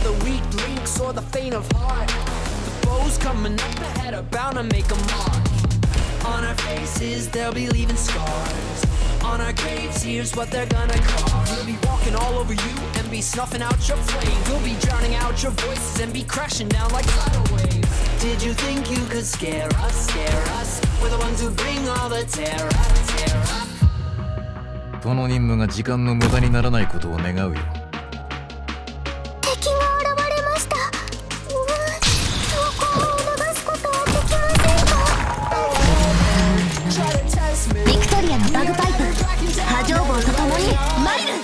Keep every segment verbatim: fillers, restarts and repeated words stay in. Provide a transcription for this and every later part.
the weak links or the faint of heart. The foes coming up ahead are bound to make a mark. On our faces they'll be leaving scars. On our graves here's what they're gonna carve. We'll be walking all over you and be snuffing out your flame. We'll be drowning out your voices and be crashing down like tidal waves. Did you think you could scare us, scare us? We're the ones who bring all the terror, terror. この任務が時間の無駄にならないことを願うよ。 敵が現れました。うわ、投稿を流すことはできませんか？ビクトリアのバグパイプ、波状棒とともにマイル。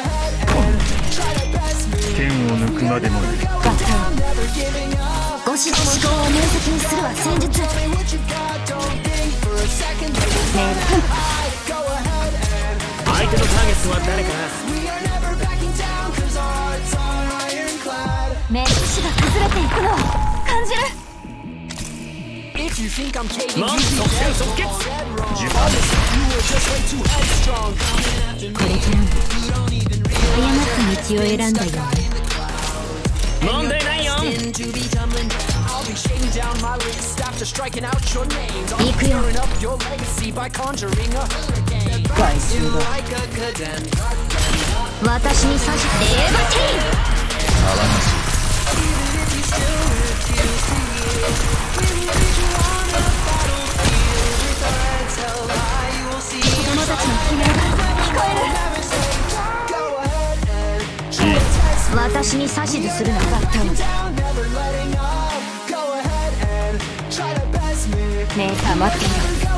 剣を抜くまでもいい。 バッターご指示思考を明晰にするは戦術。メール相手のターゲットは誰かな。 目視が崩れていくのを感じる。 マン即戦即決。 これからも誤った道を選んだよね。 問題ないよ。行くよ。 外周だ。私に指図。レーバティー。 騒がしい。 子供たちの悲鳴が聞こえる。私に指図するな。バッターメーカー待っている。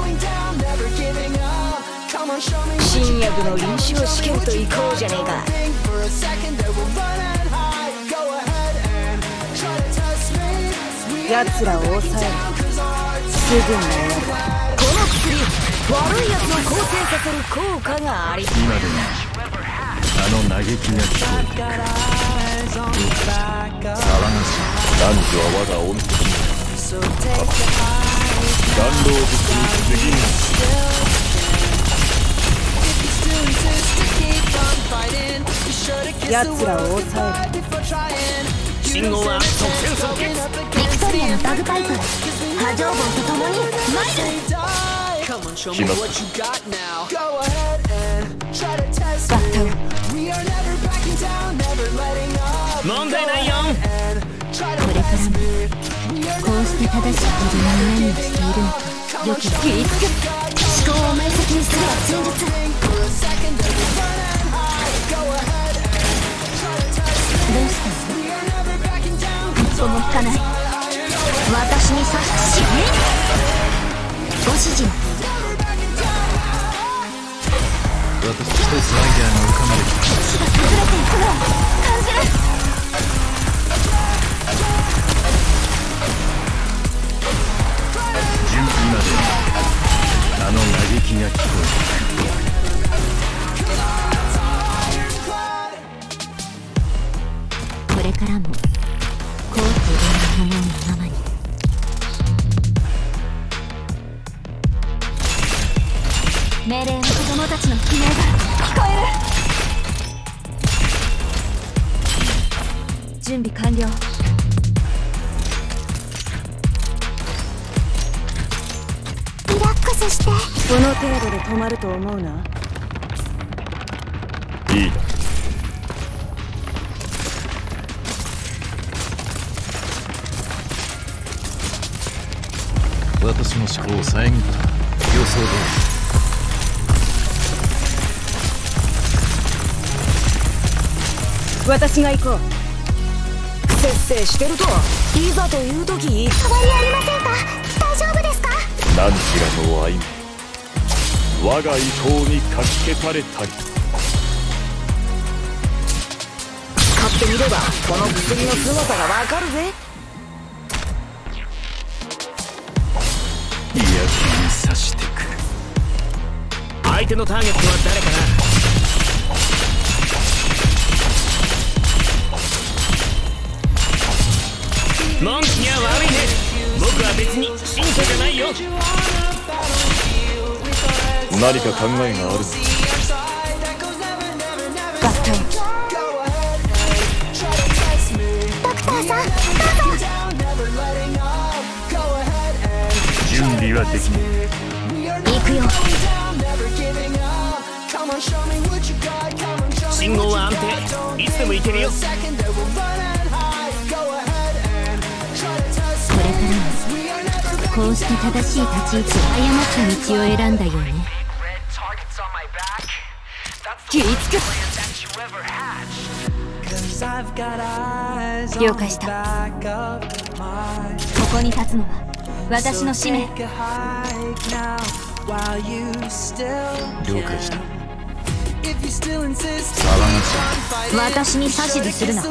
新薬の臨床試験と行こうじゃねえか。奴らを抑える。すぐに終わる。この薬、悪い奴を好転させる効果があり。 今でもあの嘆きが聞こえてくる。騒がしい。男女は我が恩敵。弾道術に過ぎぬ。 奴らを抑える。 信号は即戦即決。 ビクトリアのバグパイプ、波状棒とともにマイル。 来ます。 バッター問題ないよ。 これからもこうして正しい自分が何をしているのかよく聞いつく。思考を明晰にするは戦術。どうしたの？一歩も引かない。私に指図し、ご指示。 私一つアイデアが浮かんできた。 火が崩れていくのを感じる。 準備まであの嘆きが聞こえてくる。これからもこうという思うままに。命令の子供たちの悲鳴が聞こえる。準備完了。リラックスして。この程度で止まると思うな。 いいだ。私の思考を遮った。予想通り。 私が行こう。節制してるといざという時。変わりありませんか？大丈夫ですか？ 何しらの愛も我が意向にかき消されたり。 使ってみればこの薬の凄さがわかるぜ。 嫌気にさしてくる。 相手のターゲットは誰かな。文句には悪いね。僕は別に信者じゃないよ。 何か考えがある。 バッターができない。 行くよ。 信号は安定、いつでも行けるよ。 これからはこうして正しい立ち位置を誤った道を選んだよね。気ぃつく。了解した。ここに立つのは私の使命。 了解した。 私に指図するな。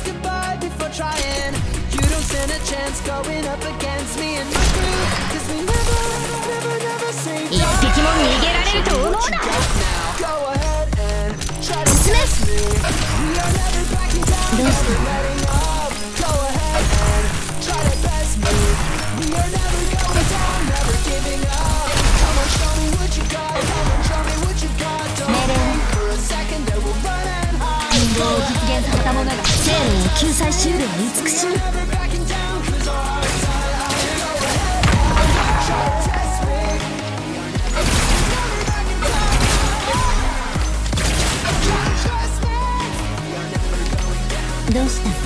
一匹も逃げられると思うな。進め。どうしたの？命令ね。人道を実現させた者が生命を救済しうるは慈しみ。どうしたの？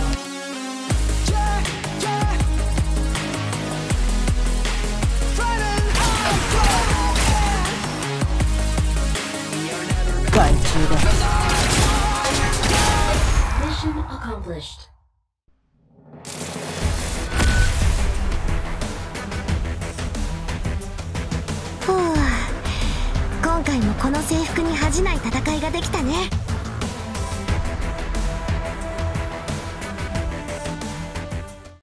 外中だ。Mission accomplished。ふう、今回もこの制服に恥じない戦いができたね。